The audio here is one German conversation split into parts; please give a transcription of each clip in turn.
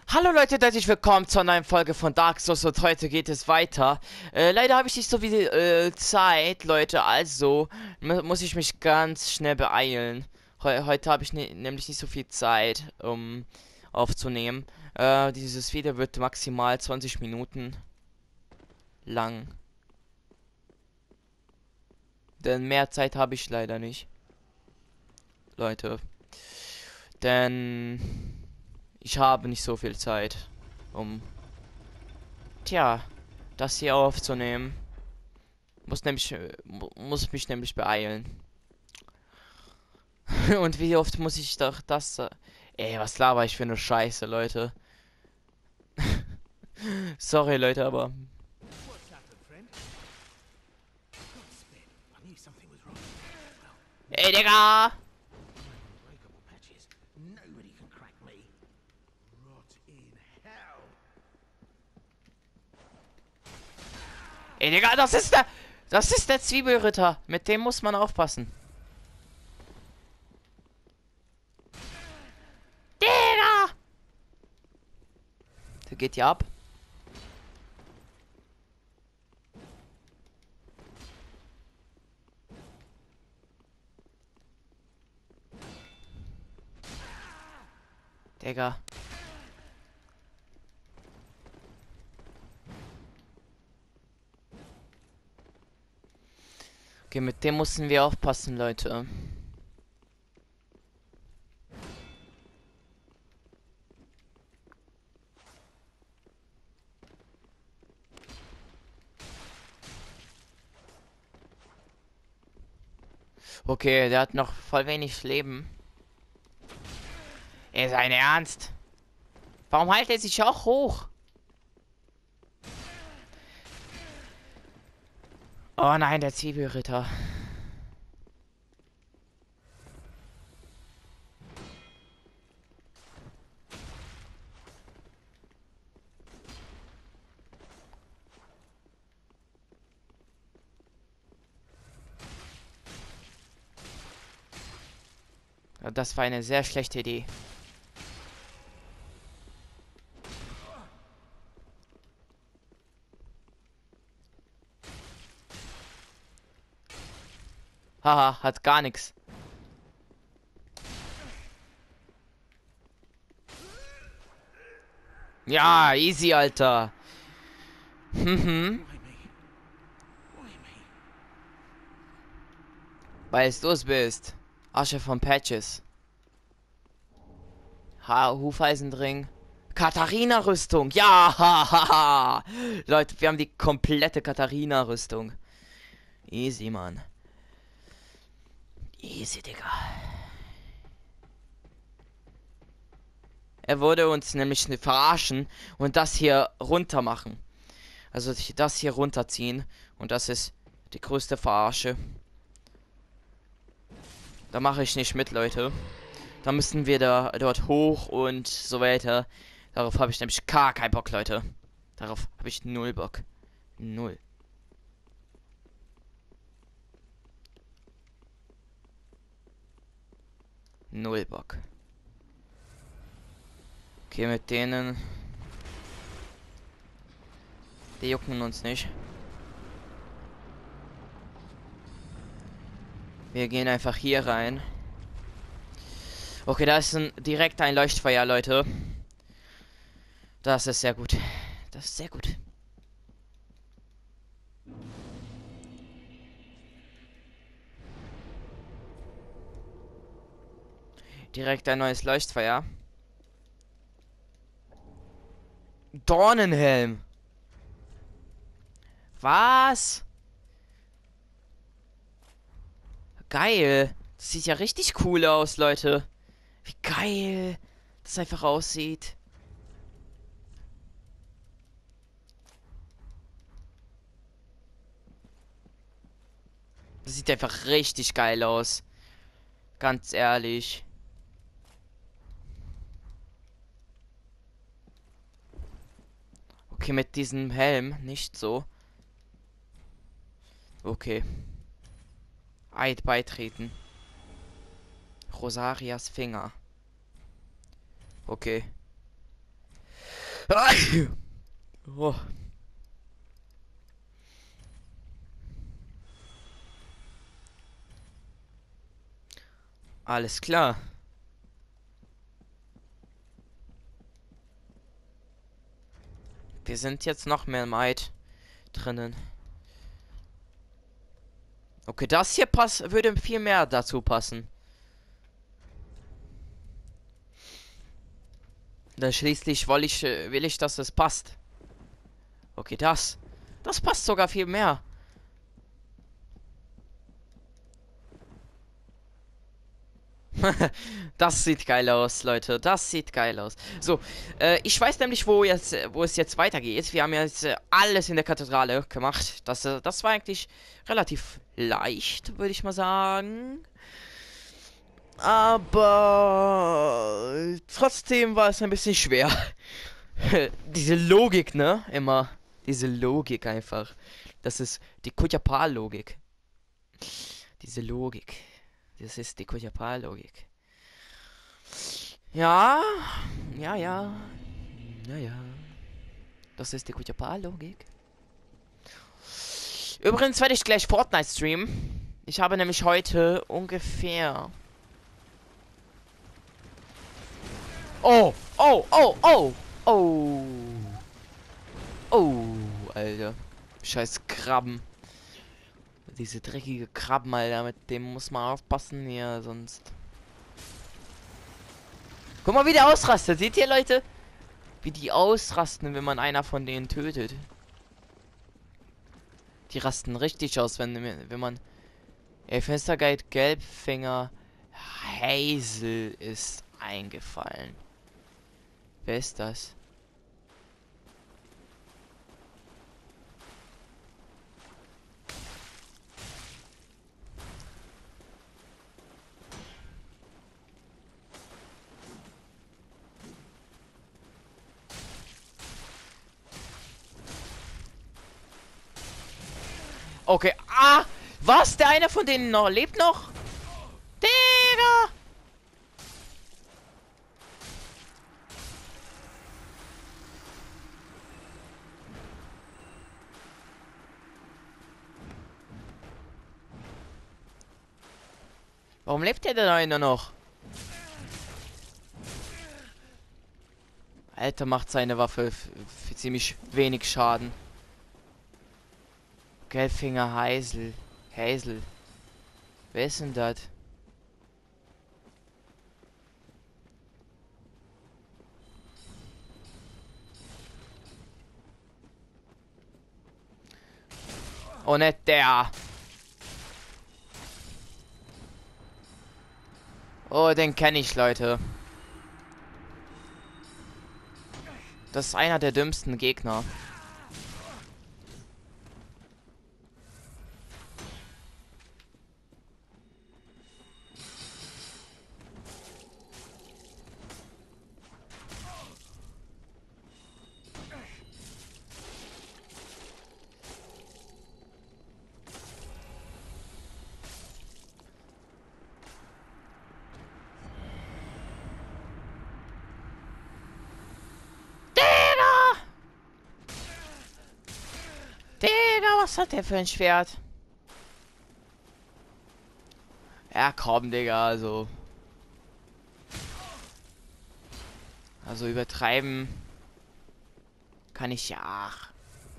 Hallo Leute, herzlich willkommen zu einer neuen Folge von Dark Souls und heute geht es weiter. Leider habe ich nicht so viel Zeit, Leute, also muss ich mich ganz schnell beeilen. Heute habe ich nämlich nicht so viel Zeit, um aufzunehmen. Dieses Video wird maximal 20 Minuten lang, denn mehr Zeit habe ich leider nicht, Leute. Denn ich habe nicht so viel Zeit, um, tja, das hier aufzunehmen. Muss mich nämlich beeilen. Und wie oft muss ich doch das... Ey, was laber ich für eine Scheiße, Leute. Sorry, Leute, aber... What's happened, friend? Godspin. I knew something was wrong. Well, Ey, Digga! unbreakable patches. Nobody can crack me. Rot in hell. Ey, Digga, das ist der... Das ist der Zwiebelritter. Mit dem muss man aufpassen. Digga! Der geht ja ab. Digga. Okay, mit dem müssen wir aufpassen, Leute. Okay, der hat noch voll wenig Leben. Ey, sein Ernst? Warum hält er sich auch hoch? Oh nein, der Zwiebelritter. Das war eine sehr schlechte Idee. Haha, hat gar nichts. Ja, easy, Alter. Mhm. Why me? Why me? Weil du es bist. Asche von Patches. Hufeisendring. Katharina-Rüstung. Ja, hahaha. Leute, wir haben die komplette Katharina-Rüstung. Easy, Mann. Easy, Digga. Er würde uns nämlich verarschen und das hier runter machen. Also das hier runterziehen. Und das ist die größte Verarsche. Da mache ich nicht mit, Leute. Da müssen wir dort hoch und so weiter. Darauf habe ich nämlich gar keinen Bock, Leute. Darauf habe ich null Bock. Null. Null Bock. Okay, mit denen. Die jucken uns nicht. Wir gehen einfach hier rein. Okay, da ist direkt ein Leuchtfeuer, Leute. Das ist sehr gut. Das ist sehr gut. Direkt ein neues Leuchtfeuer. Dornenhelm. Was? Geil. Das sieht ja richtig cool aus, Leute. Wie geil das einfach aussieht. Das sieht einfach richtig geil aus. Ganz ehrlich. Okay, mit diesem Helm nicht so. Okay. Eid beitreten. Rosarias Finger. Okay. Oh. Alles klar. Wir sind jetzt noch mehr Might drinnen. Okay, das hier würde viel mehr dazu passen. Dann schließlich will ich, dass es passt. Okay, das passt sogar viel mehr. Das sieht geil aus, Leute. Das sieht geil aus. So, ich weiß nämlich, wo es jetzt weitergeht. Wir haben jetzt alles in der Kathedrale gemacht. Das war eigentlich relativ leicht, würde ich mal sagen. Aber trotzdem war es ein bisschen schwer. Diese Logik, ne? Immer. Diese Logik einfach. Das ist die Kujapal-Logik. Diese Logik. Das ist die Kujapal-Logik. Ja, ja, ja. Naja. Das ist die Kujapal-Logik. Übrigens werde ich gleich Fortnite streamen. Ich habe nämlich heute ungefähr... Oh, oh, oh, oh, oh. Oh, Alter. Scheiß Krabben. Diese dreckige Krabben, Alter. Mit dem muss man aufpassen hier, sonst... Guck mal, wie der ausrastet. Seht ihr, Leute? Wie die ausrasten, wenn man einer von denen tötet. Die rasten richtig aus, wenn man... Ey, Fensterguide Gelbfinger Hazel ist eingefallen. Wer ist das? Okay, was? Der eine von denen noch lebt noch? Digga! Warum lebt der denn einer noch? Alter, macht seine Waffe für ziemlich wenig Schaden. Gelbfinger Hazel. Hazel. Wer ist denn das? Oh, nicht der. Oh, den kenne ich, Leute. Das ist einer der dümmsten Gegner. Digga! Digga, was hat der für ein Schwert? Ja, komm, Digga, also. Also übertreiben kann ich ja. Ach.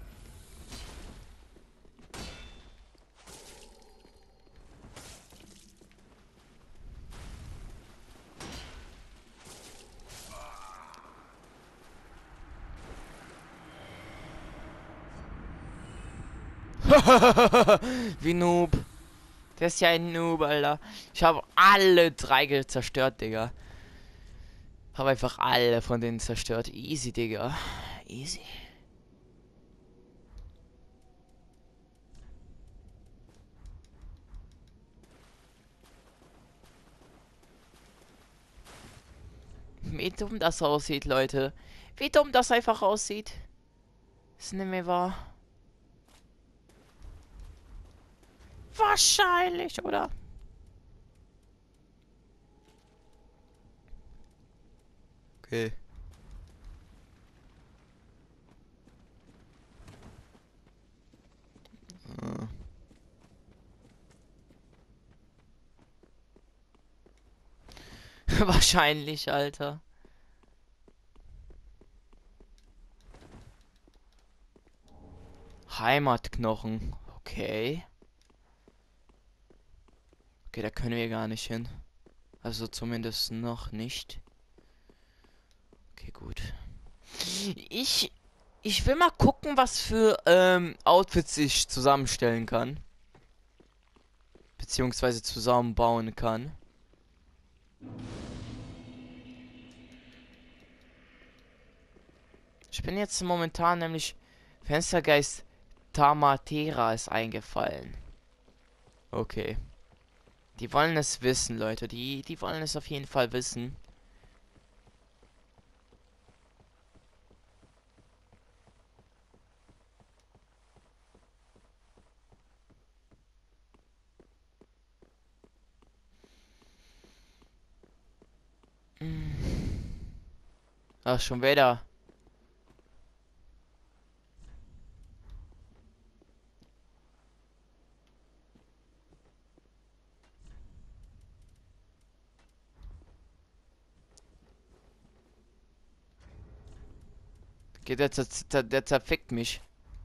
Wie Noob. Der ist ja ein Noob, Alter. Ich habe alle drei zerstört, Digga. Habe einfach alle von denen zerstört. Easy, Digga. Easy. Wie dumm das aussieht, Leute. Wie dumm das einfach aussieht. Ist nicht mehr wahr. Wahrscheinlich, oder? Okay. Wahrscheinlich, Alter. Heimatknochen. Okay. Okay, da können wir gar nicht hin. Also zumindest noch nicht. Okay, gut. Ich ich will mal gucken, was für Outfits ich zusammenstellen kann. Beziehungsweise zusammenbauen kann. Ich bin jetzt momentan nämlich Fenstergeist Tamatera ist eingefallen. Okay. Die wollen es wissen, Leute. Die wollen es auf jeden Fall wissen. Ach, schon wieder. Geht der zerfickt mich.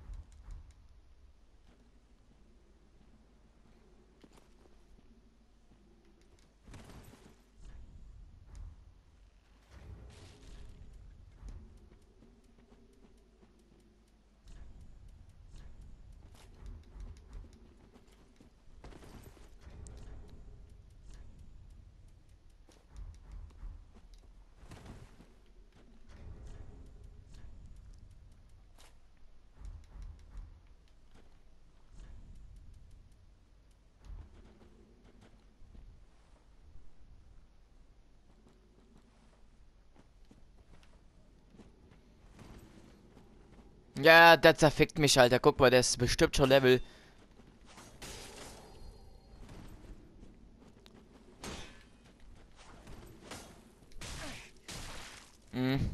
Ja, der zerfickt mich, Alter. Guck mal, der ist bestimmt schon Level. Mhm.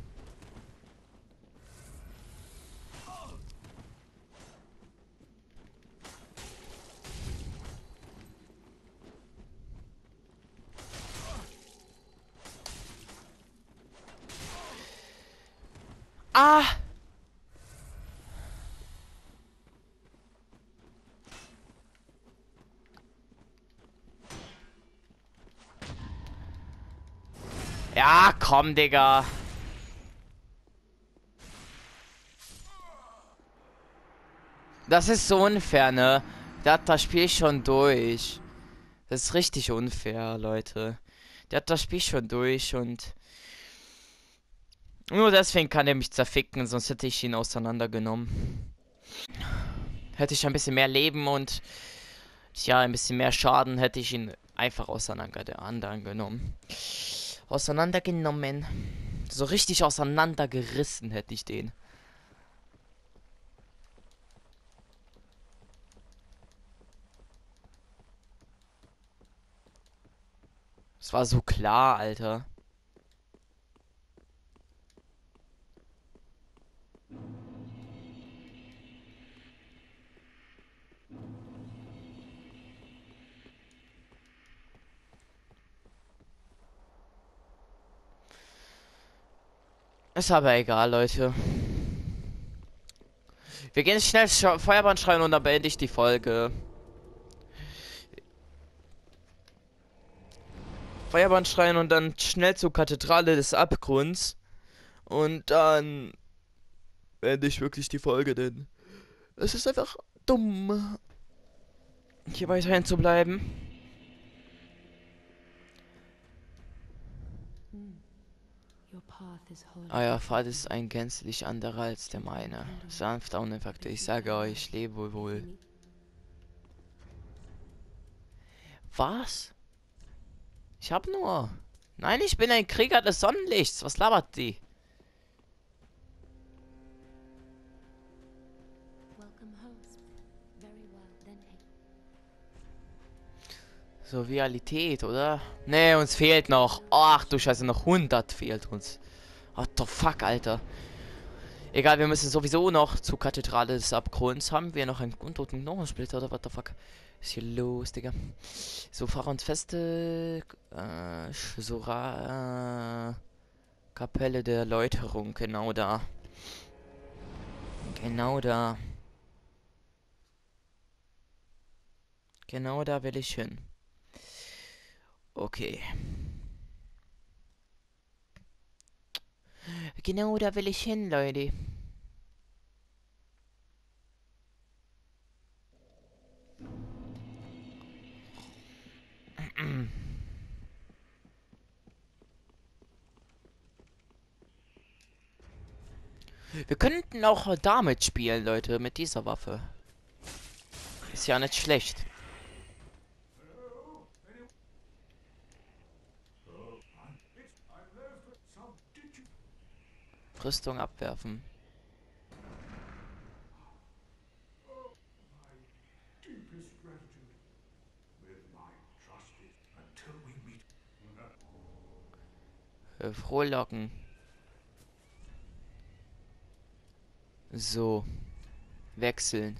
Ah! Ja, komm, Digga. Das ist so unfair, ne? Der hat das Spiel schon durch. Das ist richtig unfair, Leute. Der hat das Spiel schon durch und nur deswegen kann er mich zerficken, sonst hätte ich ihn auseinandergenommen. Hätte ich ein bisschen mehr Leben und ja, ein bisschen mehr Schaden, hätte ich ihn einfach auseinandergenommen. Auseinandergenommen. So richtig auseinandergerissen hätte ich den. Es war so klar, Alter. Ist aber egal, Leute. Wir gehen schnell Feuerbahn schreien und dann beende ich die Folge. Feuerbahn schreien und dann schnell zur Kathedrale des Abgrunds. Und dann beende ich wirklich die Folge, denn es ist einfach dumm, hier weiterhin zu bleiben. Euer Pfad ist ein gänzlich anderer als der meine. Sanfter und unempfindlich, ich sage euch, lebe wohl. Was? Ich hab nur... Nein, ich bin ein Krieger des Sonnenlichts. Was labert die? So, Realität, oder? Ne, uns fehlt noch. Ach du Scheiße, noch 100 fehlt uns. What the fuck, Alter. Egal, wir müssen sowieso noch zur Kathedrale des Abgrunds. Haben wir noch einen untoten Knochensplitter oder what the fuck? Ist hier los, Digga? So, Pfarrer und Feste. Sora. Kapelle der Läuterung, genau da. Genau da. Genau da will ich hin. Okay. Genau da will ich hin, Leute. Wir könnten auch damit spielen, Leute, mit dieser Waffe. Ist ja nicht schlecht. Rüstung abwerfen. Deepest gratitude. With my trusted until we meet. Frohlocken. So. Wechseln.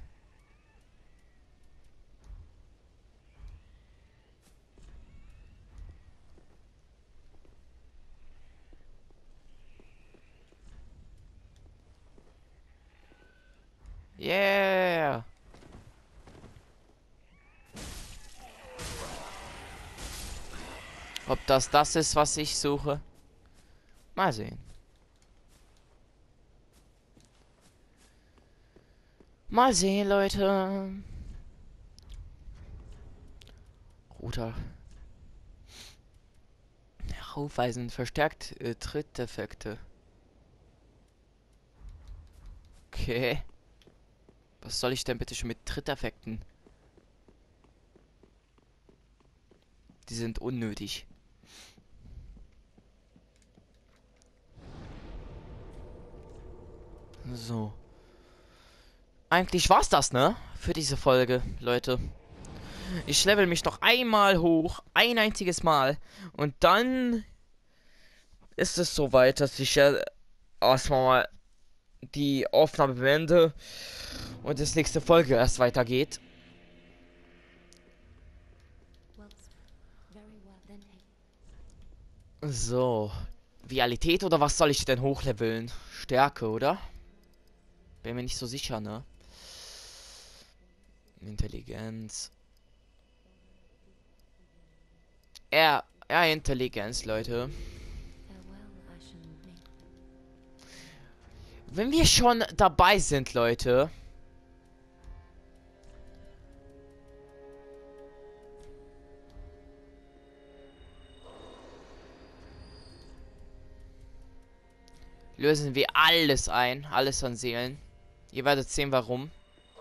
Yeah. Ob das ist, was ich suche? Mal sehen. Mal sehen, Leute. Router. Aufweisen. Verstärkt Tritteffekte. Okay. Was soll ich denn bitte schon mit Tritteffekten? Die sind unnötig. So. Eigentlich war's das, ne? Für diese Folge, Leute. Ich level mich noch einmal hoch. Ein einziges Mal. Und dann ist es soweit, dass ich erstmal mal die Aufnahme beende. Und das nächste Folge erst weitergeht. So. Vitalität oder was soll ich denn hochleveln? Stärke, oder? Bin mir nicht so sicher, ne? Intelligenz. Ja, Intelligenz, Leute. Wenn wir schon dabei sind, Leute. Lösen wir alles ein. Alles an Seelen. Ihr werdet sehen, warum.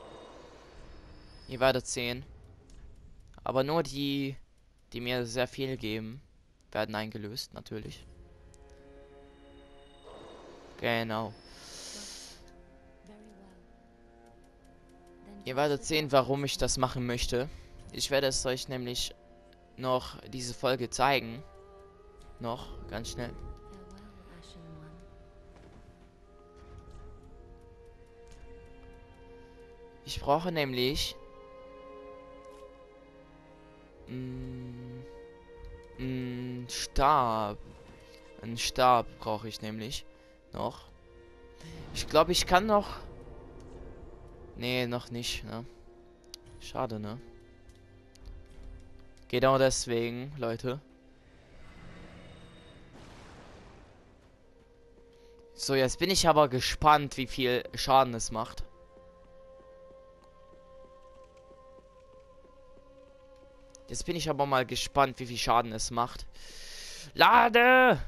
Ihr werdet sehen. Aber nur die, die mir sehr viel geben, werden eingelöst, natürlich. Genau. Ihr werdet sehen, warum ich das machen möchte. Ich werde es euch nämlich noch diese Folge zeigen. Noch, ganz schnell. Ich brauche nämlich Stab. Einen Stab brauche ich nämlich noch. Ich glaube, ich kann noch. Nee, noch nicht, ne? Schade, ne? Genau deswegen, Leute. So, jetzt bin ich aber gespannt, wie viel Schaden es macht. Jetzt bin ich aber mal gespannt, wie viel Schaden es macht. Lade!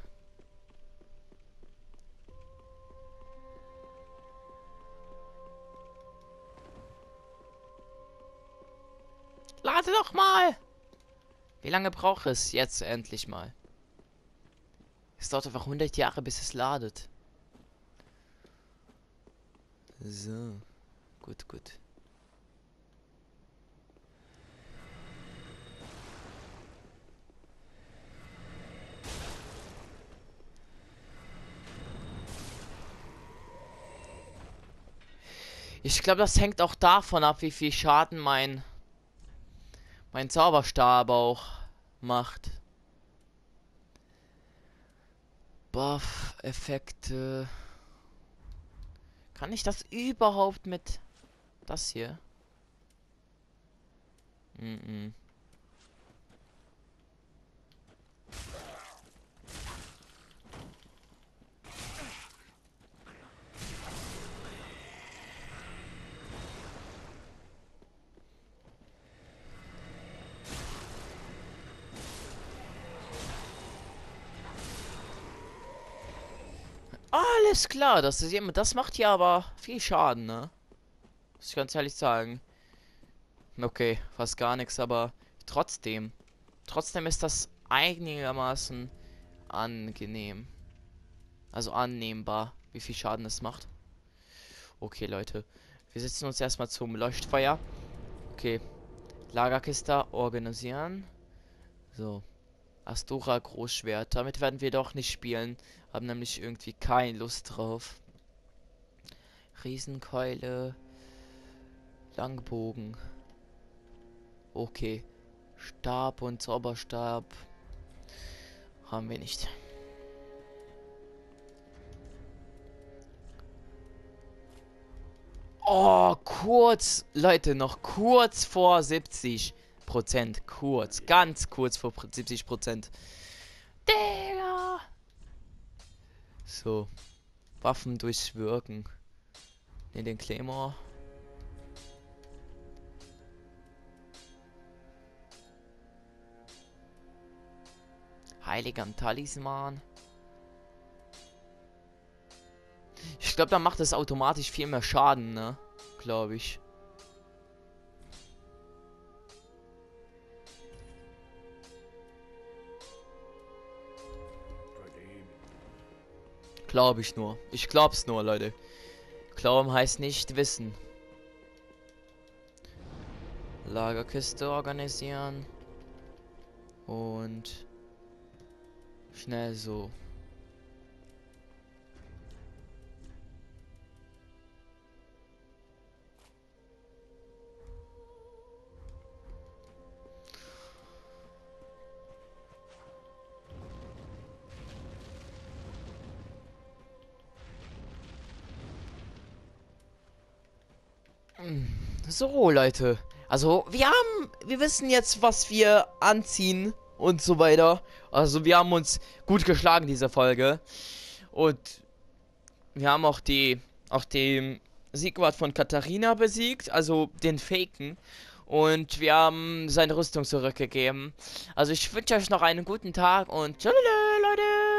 Lade doch mal! Wie lange braucht es jetzt endlich mal? Es dauert einfach 100 Jahre, bis es ladet. So. Gut, gut. Ich glaube, das hängt auch davon ab, wie viel Schaden mein Zauberstab auch macht. Buff-Effekte. Kann ich das überhaupt mit das hier? Mhm. Alles klar, das ist jemand. Das macht hier aber viel Schaden, ne? Muss ich ganz ehrlich sagen. Okay, fast gar nichts, aber trotzdem. Trotzdem ist das einigermaßen angenehm. Also annehmbar, wie viel Schaden es macht. Okay, Leute. Wir setzen uns erstmal zum Leuchtfeuer. Okay. Lagerkiste organisieren. So. Astora Großschwert. Damit werden wir doch nicht spielen. Haben nämlich irgendwie keine Lust drauf. Riesenkeule. Langbogen. Okay. Stab und Zauberstab. Haben wir nicht. Oh, kurz. Leute, noch kurz vor 70%. Kurz. Ganz kurz vor 70%. Digga. So. Waffen durchwirken. Ne, den Claymore. Heiliger Talisman. Ich glaube, da macht es automatisch viel mehr Schaden, ne? Glaube ich. Glaube ich nur. Ich glaub's nur, Leute. Glauben heißt nicht wissen. Lagerkiste organisieren. Und schnell so. So, Leute. Also, wir wissen jetzt, was wir anziehen und so weiter. Also, wir haben uns gut geschlagen, diese Folge. Und wir haben auch den Siegwart von Katharina besiegt, also den Faken. Und wir haben seine Rüstung zurückgegeben. Also, ich wünsche euch noch einen guten Tag und tschüss, Leute.